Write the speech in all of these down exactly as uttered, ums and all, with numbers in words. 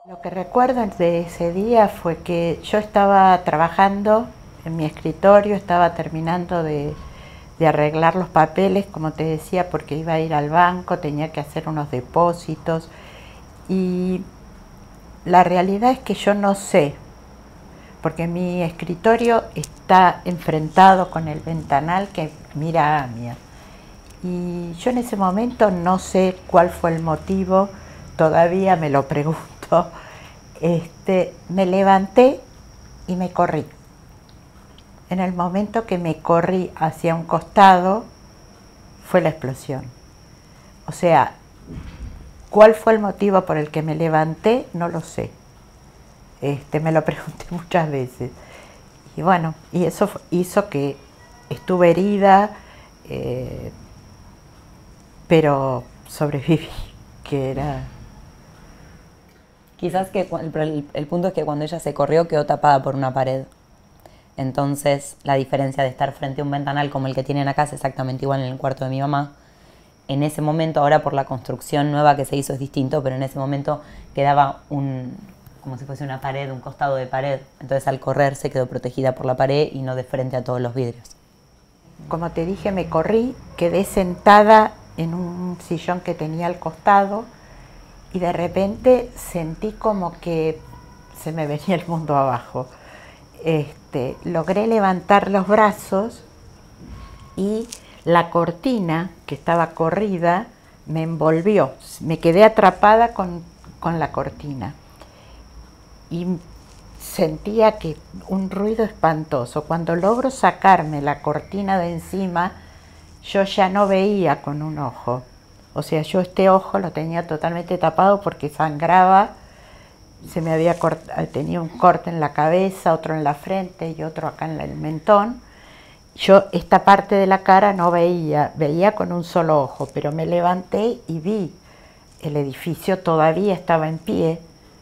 Lo que recuerdo de ese día fue que yo estaba trabajando en mi escritorio, estaba terminando de, de arreglar los papeles, como te decía, porque iba a ir al banco, tenía que hacer unos depósitos y la realidad es que yo no sé, porque mi escritorio está enfrentado con el ventanal que mira a Amia. Y yo en ese momento no sé cuál fue el motivo, todavía me lo pregunto. Este, me levanté y me corrí. En el momento que me corrí hacia un costado, fue la explosión. O sea, ¿cuál fue el motivo por el que me levanté? No lo sé. Este, me lo pregunté muchas veces. Y bueno, y eso hizo que estuve herida, eh, pero sobreviví, que era... Quizás que el, el punto es que cuando ella se corrió quedó tapada por una pared. Entonces la diferencia de estar frente a un ventanal como el que tienen acá es exactamente igual en el cuarto de mi mamá. En ese momento, ahora por la construcción nueva que se hizo es distinto, pero en ese momento quedaba un, como si fuese una pared, un costado de pared. Entonces al correr se quedó protegida por la pared y no de frente a todos los vidrios. Como te dije, me corrí, quedé sentada en un sillón que tenía al costado y de repente sentí como que se me venía el mundo abajo. Este, logré levantar los brazos y la cortina que estaba corrida me envolvió, me quedé atrapada con, con la cortina y sentía que un ruido espantoso. Cuando logro sacarme la cortina de encima, yo ya no veía con un ojo. O sea, yo este ojo lo tenía totalmente tapado porque sangraba, se me había cortado, tenía un corte en la cabeza, otro en la frente y otro acá en el mentón. Yo esta parte de la cara no veía, veía con un solo ojo, pero me levanté y vi el edificio, todavía estaba en pie.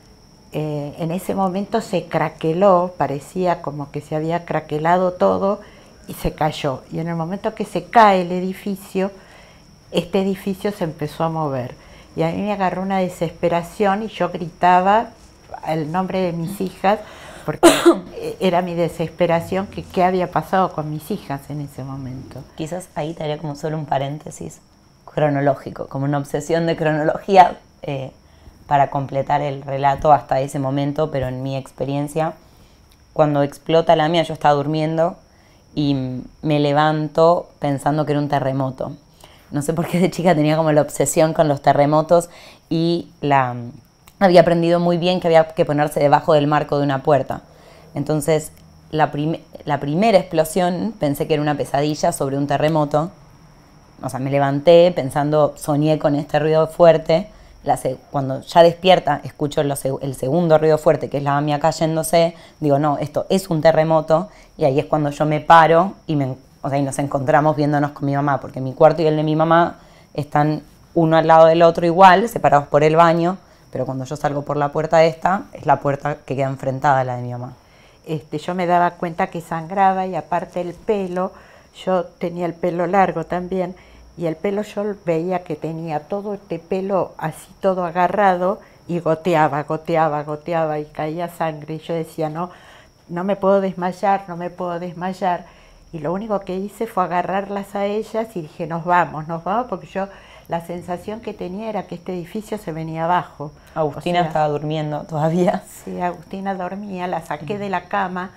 Eh, en ese momento se craqueló, parecía como que se había craquelado todo y se cayó. Y en el momento que se cae el edificio, este edificio se empezó a mover y a mí me agarró una desesperación y yo gritaba el nombre de mis hijas porque era mi desesperación, que qué había pasado con mis hijas en ese momento. Quizás ahí te haría como solo un paréntesis cronológico, como una obsesión de cronología eh, para completar el relato hasta ese momento, pero en mi experiencia, cuando explota la mía, yo estaba durmiendo y me levanto pensando que era un terremoto. No sé por qué de chica tenía como la obsesión con los terremotos y la, había aprendido muy bien que había que ponerse debajo del marco de una puerta. Entonces, la, prim la primera explosión pensé que era una pesadilla sobre un terremoto. O sea, me levanté pensando, soñé con este ruido fuerte. La cuando ya despierta, escucho el, el segundo ruido fuerte, que es la Amia cayéndose. Digo, no, esto es un terremoto. Y ahí es cuando yo me paro y me O sea, y nos encontramos viéndonos con mi mamá, porque mi cuarto y el de mi mamá están uno al lado del otro igual, separados por el baño, pero cuando yo salgo por la puerta esta, es la puerta que queda enfrentada a la de mi mamá. Este, yo me daba cuenta que sangraba y aparte el pelo, yo tenía el pelo largo también, y el pelo yo veía que tenía todo este pelo así todo agarrado y goteaba, goteaba, goteaba y caía sangre. Y yo decía, no, no me puedo desmayar, no me puedo desmayar. Y lo único que hice fue agarrarlas a ellas y dije, nos vamos, nos vamos, porque yo la sensación que tenía era que este edificio se venía abajo. Agustina o sea, estaba durmiendo todavía. Sí, Agustina dormía, la saqué de la cama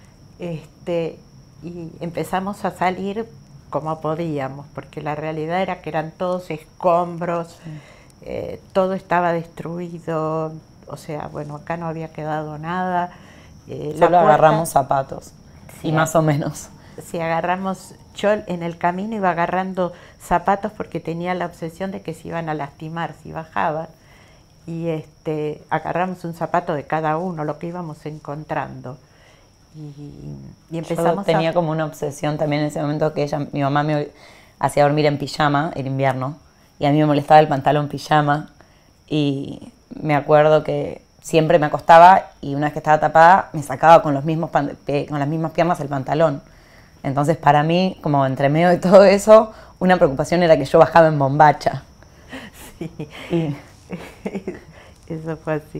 este, y empezamos a salir como podíamos, porque la realidad era que eran todos escombros, sí. eh, todo estaba destruido, o sea, bueno, acá no había quedado nada. Eh, Solo la puerta, agarramos zapatos, sí, y más o menos. Si agarramos, yo en el camino iba agarrando zapatos porque tenía la obsesión de que se iban a lastimar si bajaban, y este, agarramos un zapato de cada uno, lo que íbamos encontrando. Y, y empezamos yo tenía a... como una obsesión también en ese momento que ella, mi mamá me hacía dormir en pijama en invierno, y a mí me molestaba el pantalón pijama, y me acuerdo que siempre me acostaba y una vez que estaba tapada me sacaba con, los mismos con las mismas piernas el pantalón. Entonces, para mí, como entre medio de todo eso, una preocupación era que yo bajaba en bombacha. Sí, y... eso fue así.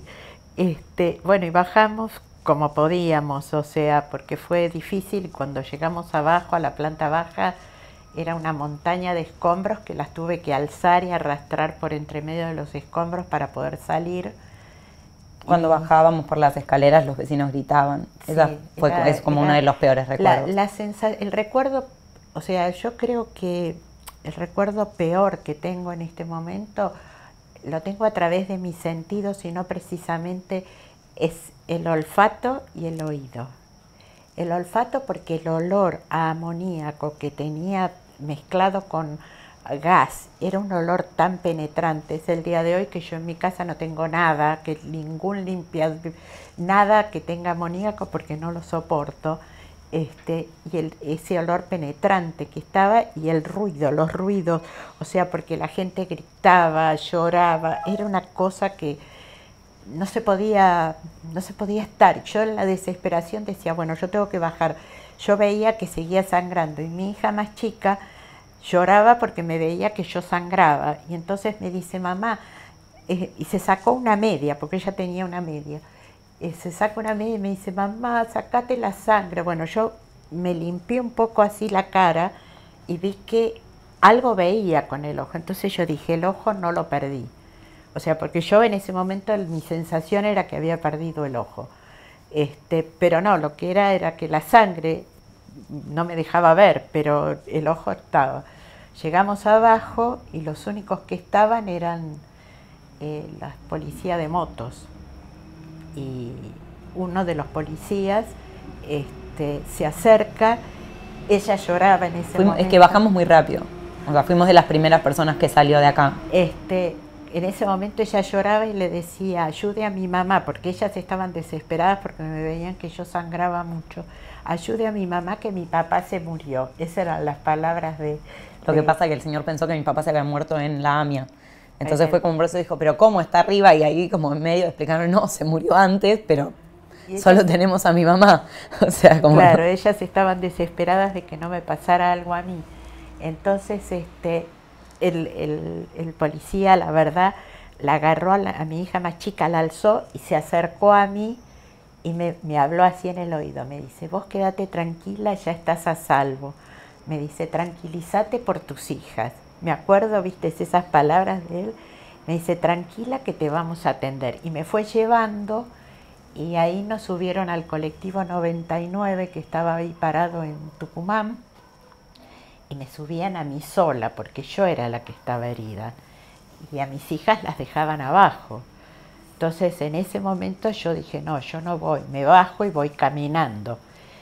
Este, bueno, y bajamos como podíamos, o sea, porque fue difícil. Cuando llegamos abajo, a la planta baja, era una montaña de escombros que las tuve que alzar y arrastrar por entre medio de los escombros para poder salir. Cuando y, bajábamos por las escaleras, los vecinos gritaban. Sí, Esa fue, era, es como era uno de los peores recuerdos. La, la sensa el recuerdo, o sea, yo creo que el recuerdo peor que tengo en este momento lo tengo a través de mis sentidos y no precisamente es el olfato y el oído. El olfato porque el olor a amoníaco que tenía mezclado con gas era un olor tan penetrante. Es el día de hoy que yo en mi casa no tengo nada, que ningún limpiador, nada que tenga amoníaco porque no lo soporto. Este, y el, ese olor penetrante que estaba y el ruido, los ruidos, o sea, porque la gente gritaba, lloraba, era una cosa que no se podía, no se podía estar. Yo en la desesperación decía, bueno, yo tengo que bajar. Yo veía que seguía sangrando y mi hija más chica lloraba porque me veía que yo sangraba y entonces me dice, mamá, eh, y se sacó una media, porque ella tenía una media. Se saca una media y me dice, mamá, sacate la sangre. Bueno, yo me limpié un poco así la cara y vi que algo veía con el ojo. Entonces yo dije, el ojo no lo perdí. O sea, porque yo en ese momento mi sensación era que había perdido el ojo. Este, pero no, lo que era era que la sangre no me dejaba ver, pero el ojo estaba. Llegamos abajo y los únicos que estaban eran eh, la policía de motos. Y uno de los policías este, se acerca, ella lloraba en ese fuimos, momento. Es que bajamos muy rápido, o sea, fuimos de las primeras personas que salió de acá. Este, en ese momento ella lloraba y le decía, ayude a mi mamá, porque ellas estaban desesperadas porque me veían que yo sangraba mucho. Ayude a mi mamá que mi papá se murió. Esas eran las palabras de... Lo de, que pasa es que el señor pensó que mi papá se había muerto en la AMIA. Entonces eh, fue como un brazo y dijo, pero ¿cómo está arriba? Y ahí como en medio explicaron, no, se murió antes, pero ellas, solo tenemos a mi mamá. O sea, como... Claro, ellas estaban desesperadas de que no me pasara algo a mí. Entonces, este, el, el, el policía, la verdad, la agarró a, la, a mi hija más chica, la alzó y se acercó a mí y me, me habló así en el oído. Me dice, vos quédate tranquila, ya estás a salvo. Me dice, tranquilízate por tus hijas. Me acuerdo, viste, esas palabras de él. Me dice, tranquila que te vamos a atender. Y me fue llevando y ahí nos subieron al colectivo noventa y nueve que estaba ahí parado en Tucumán. Y me subían a mí sola porque yo era la que estaba herida. Y a mis hijas las dejaban abajo. Entonces en ese momento yo dije, no, yo no voy, me bajo y voy caminando.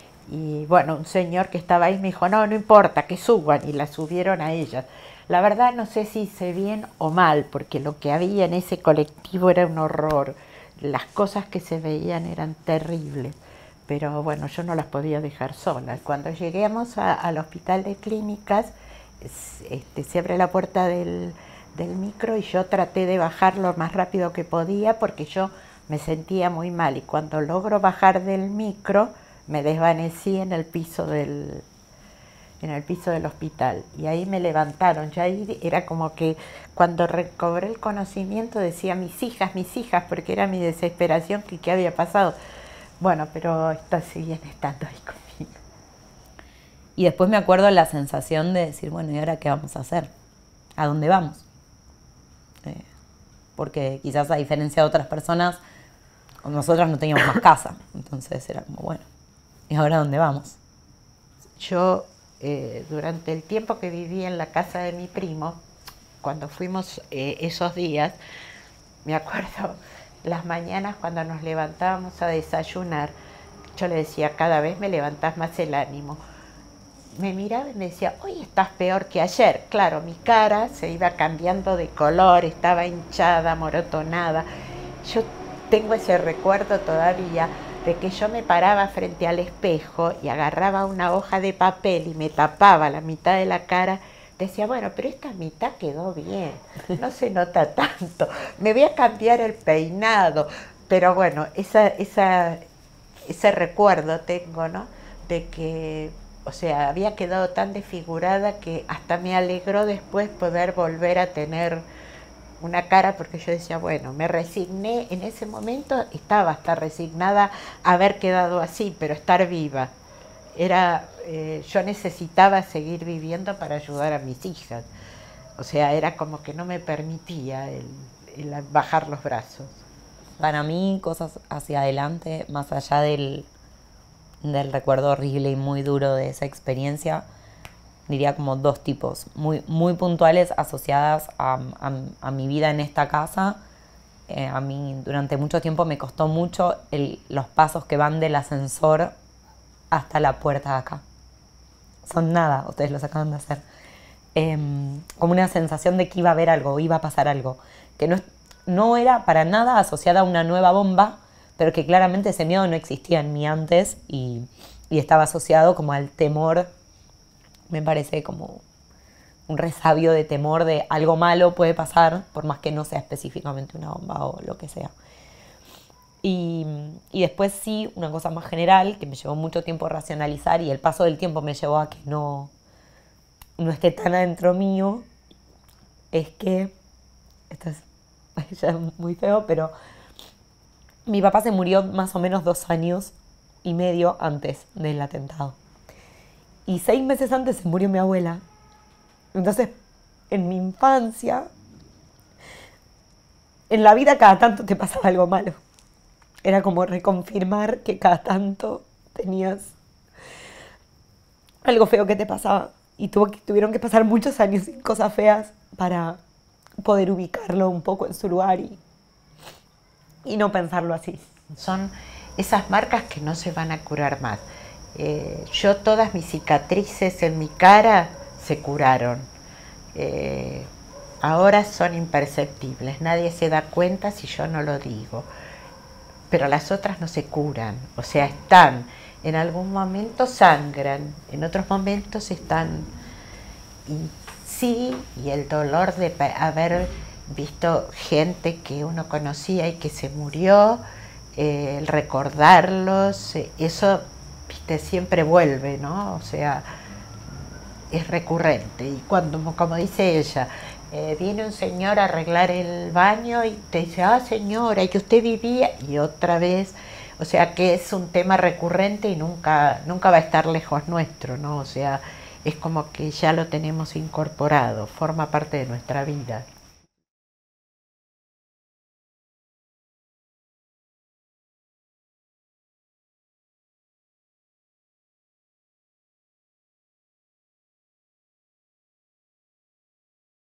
Y bueno, un señor que estaba ahí me dijo, no, no importa, que suban. Y la subieron a ellas. La verdad no sé si hice bien o mal, porque lo que había en ese colectivo era un horror. Las cosas que se veían eran terribles. Pero bueno, yo no las podía dejar solas. Cuando lleguemos a, al hospital de clínicas, este, se abre la puerta del, del micro y yo traté de bajar lo más rápido que podía porque yo me sentía muy mal. Y cuando logro bajar del micro, me desvanecí en el piso del... en el piso del hospital y ahí me levantaron. Ya ahí era como que cuando recobré el conocimiento decía mis hijas, mis hijas, porque era mi desesperación que qué había pasado. Bueno, pero estas siguen estando ahí conmigo. Y después me acuerdo la sensación de decir, bueno, ¿y ahora qué vamos a hacer? ¿A dónde vamos? Eh, porque quizás a diferencia de otras personas, nosotros no teníamos más casa. Entonces era como, bueno, ¿y ahora a dónde vamos? Yo Eh, durante el tiempo que viví en la casa de mi primo, cuando fuimos eh, esos días, me acuerdo las mañanas cuando nos levantábamos a desayunar, yo le decía, cada vez me levantás más el ánimo. Me miraba y me decía, hoy estás peor que ayer. Claro, mi cara se iba cambiando de color, estaba hinchada, morotonada. Yo tengo ese recuerdo todavía de que yo me paraba frente al espejo y agarraba una hoja de papel y me tapaba la mitad de la cara. Decía, bueno, pero esta mitad quedó bien, no se nota tanto, me voy a cambiar el peinado. Pero bueno, esa, esa, ese recuerdo tengo, ¿no? De que, o sea, había quedado tan desfigurada que hasta me alegró después poder volver a tener una cara porque yo decía, bueno, me resigné, en ese momento estaba hasta resignada a haber quedado así, pero estar viva. Era, eh, yo necesitaba seguir viviendo para ayudar a mis hijas. O sea, era como que no me permitía el, el bajar los brazos. Para mí, cosas hacia adelante, más allá del, del recuerdo horrible y muy duro de esa experiencia, diría como dos tipos, muy, muy puntuales asociadas a, a, a mi vida en esta casa. Eh, a mí durante mucho tiempo me costó mucho el, los pasos que van del ascensor hasta la puerta de acá. Son nada, ustedes los acaban de hacer. Eh, como una sensación de que iba a haber algo, iba a pasar algo, que no, no era para nada asociada a una nueva bomba, pero que claramente ese miedo no existía en mí antes y, y estaba asociado como al temor. Me parece como un resabio de temor de algo malo puede pasar, por más que no sea específicamente una bomba o lo que sea. Y, y después sí, una cosa más general, que me llevó mucho tiempo racionalizar y el paso del tiempo me llevó a que no, no esté tan adentro mío, es que, esto es ya muy feo, pero mi papá se murió más o menos dos años y medio antes del atentado. Y seis meses antes se murió mi abuela. Entonces, en mi infancia, en la vida cada tanto te pasaba algo malo. Era como reconfirmar que cada tanto tenías algo feo que te pasaba. Y tuvo que, tuvieron que pasar muchos años sin cosas feas para poder ubicarlo un poco en su lugar y, y no pensarlo así. Son esas marcas que no se van a curar más. Eh, yo todas mis cicatrices en mi cara se curaron. Eh, ahora son imperceptibles, nadie se da cuenta si yo no lo digo. Pero las otras no se curan, o sea, están, en algún momento sangran, en otros momentos están. Y sí, y el dolor de haber visto gente que uno conocía y que se murió, eh, el recordarlos, eh, eso, viste, siempre vuelve, ¿no? O sea, es recurrente. Y cuando, como dice ella, eh, viene un señor a arreglar el baño y te dice, ah, señora, y que usted vivía, y otra vez, o sea, que es un tema recurrente y nunca, nunca va a estar lejos nuestro, ¿no? O sea, es como que ya lo tenemos incorporado, forma parte de nuestra vida.